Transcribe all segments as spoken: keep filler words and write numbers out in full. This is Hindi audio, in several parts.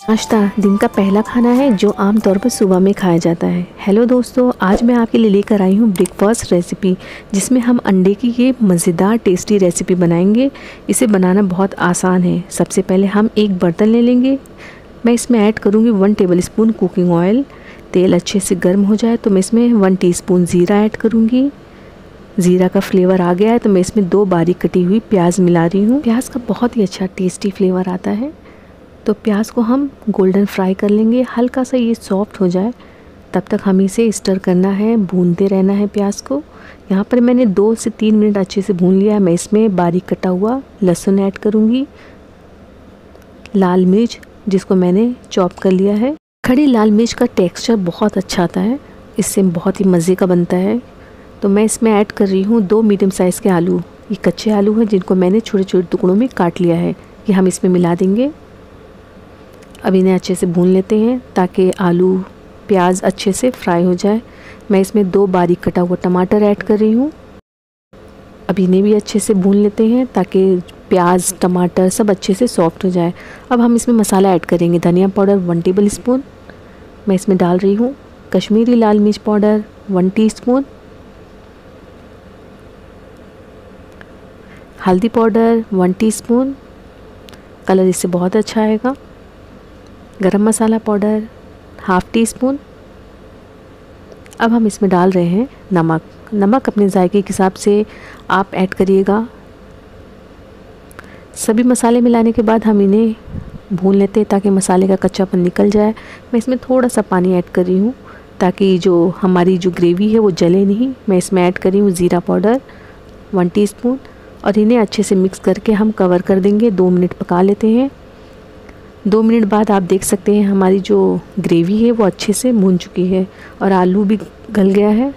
नाश्ता दिन का पहला खाना है जो आमतौर पर सुबह में खाया जाता है। हेलो दोस्तों, आज मैं आपके लिए लेकर आई हूँ ब्रेकफास्ट रेसिपी, जिसमें हम अंडे की ये मज़ेदार टेस्टी रेसिपी बनाएंगे। इसे बनाना बहुत आसान है। सबसे पहले हम एक बर्तन ले लेंगे। मैं इसमें ऐड करूँगी one tablespoon cooking oil. तेल अच्छे से गर्म हो जाए तो मैं इसमें वन टीस्पून ज़ीरा ऐड करूँगी। ज़ीरा का फ्लेवर आ गया है तो मैं इसमें दो बारीक कटी हुई प्याज मिला रही हूँ। प्याज का बहुत ही अच्छा टेस्टी फ्लेवर आता है। तो प्याज को हम गोल्डन फ्राई कर लेंगे। हल्का सा ये सॉफ्ट हो जाए तब तक हम इसे स्टर करना है, भूनते रहना है प्याज को। यहाँ पर मैंने दो से तीन मिनट अच्छे से भून लिया है। मैं इसमें बारीक कटा हुआ लहसुन ऐड करूँगी, लाल मिर्च जिसको मैंने चॉप कर लिया है। खड़ी लाल मिर्च का टेक्सचर बहुत अच्छा आता है, इससे बहुत ही मज़े का बनता है। तो मैं इसमें ऐड कर रही हूँ दो मीडियम साइज़ के आलू। ये कच्चे आलू हैं जिनको मैंने छोटे छोटे टुकड़ों में काट लिया है। ये हम इसमें मिला देंगे। अब इन्हें अच्छे से भून लेते हैं ताकि आलू प्याज अच्छे से फ्राई हो जाए। मैं इसमें दो बारीक कटा हुआ टमाटर ऐड कर रही हूँ। अब इन्हें भी अच्छे से भून लेते हैं ताकि प्याज टमाटर सब अच्छे से सॉफ्ट हो जाए। अब हम इसमें मसाला ऐड करेंगे। धनिया पाउडर वन टेबल स्पून मैं इसमें डाल रही हूँ। कश्मीरी लाल मिर्च पाउडर वन टीस्पून, हल्दी पाउडर वन टीस्पून, कलर इससे बहुत अच्छा आएगा। Garam masala powder half teaspoon. अब हम इसमें डाल रहे हैं नमक। नमक अपने जायके के हिसाब से आप ऐड करिएगा। सभी मसाले मिलाने के बाद हम इन्हें भून लेते हैं ताकि मसाले का कच्चापन निकल जाए। मैं इसमें थोड़ा सा पानी ऐड कर रही हूँ ताकि जो हमारी जो ग्रेवी है वो जले नहीं। मैं इसमें ऐड कर रही हूँ ज़ीरा पाउडर वन टीस्पून और इन्हें अच्छे से मिक्स करके हम कवर कर देंगे। दो मिनट पका लेते हैं। दो मिनट बाद आप देख सकते हैं हमारी जो ग्रेवी है वो अच्छे से भून चुकी है और आलू भी गल गया है।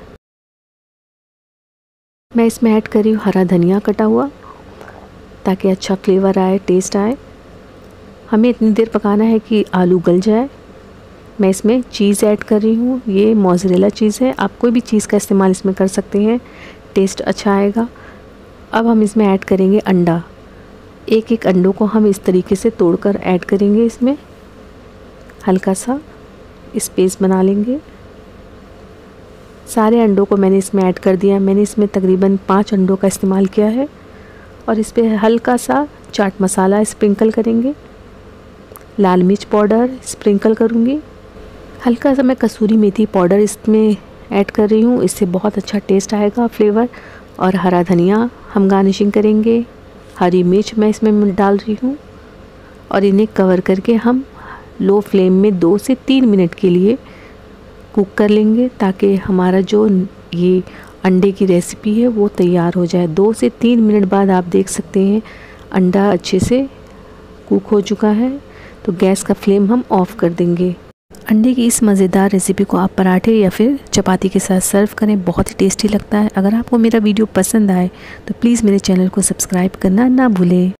मैं इसमें ऐड कर रही हूँ हरा धनिया कटा हुआ ताकि अच्छा फ्लेवर आए, टेस्ट आए। हमें इतनी देर पकाना है कि आलू गल जाए। मैं इसमें चीज़ ऐड कर रही हूँ। ये मोज़रेला चीज़ है, आप कोई भी चीज़ का इस्तेमाल इसमें कर सकते हैं, टेस्ट अच्छा आएगा। अब हम इसमें ऐड करेंगे अंडा। एक एक अंडों को हम इस तरीके से तोड़कर ऐड करेंगे। इसमें हल्का सा स्पेस बना लेंगे। सारे अंडों को मैंने इसमें ऐड कर दिया। मैंने इसमें तकरीबन पाँच अंडों का इस्तेमाल किया है और इस पर हल्का सा चाट मसाला स्प्रिंकल करेंगे। लाल मिर्च पाउडर स्प्रिंकल करूँगी। हल्का सा मैं कसूरी मेथी पाउडर इसमें ऐड कर रही हूँ, इससे बहुत अच्छा टेस्ट आएगा फ्लेवर। और हरा धनिया हम गार्निशिंग करेंगे। हरी मिर्च मैं इसमें डाल रही हूँ और इन्हें कवर करके हम लो फ्लेम में दो से तीन मिनट के लिए कुक कर लेंगे ताकि हमारा जो ये अंडे की रेसिपी है वो तैयार हो जाए। दो से तीन मिनट बाद आप देख सकते हैं अंडा अच्छे से कुक हो चुका है। तो गैस का फ्लेम हम ऑफ़ कर देंगे। अंडे की इस मज़ेदार रेसिपी को आप पराठे या फिर चपाती के साथ सर्व करें, बहुत ही टेस्टी लगता है। अगर आपको मेरा वीडियो पसंद आए तो प्लीज़ मेरे चैनल को सब्सक्राइब करना ना भूलें।